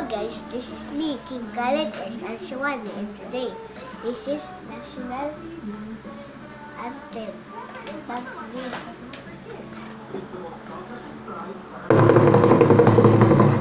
Hello guys, this is me, King Khaled S. Al-Shawani, and today, this is National Anthem.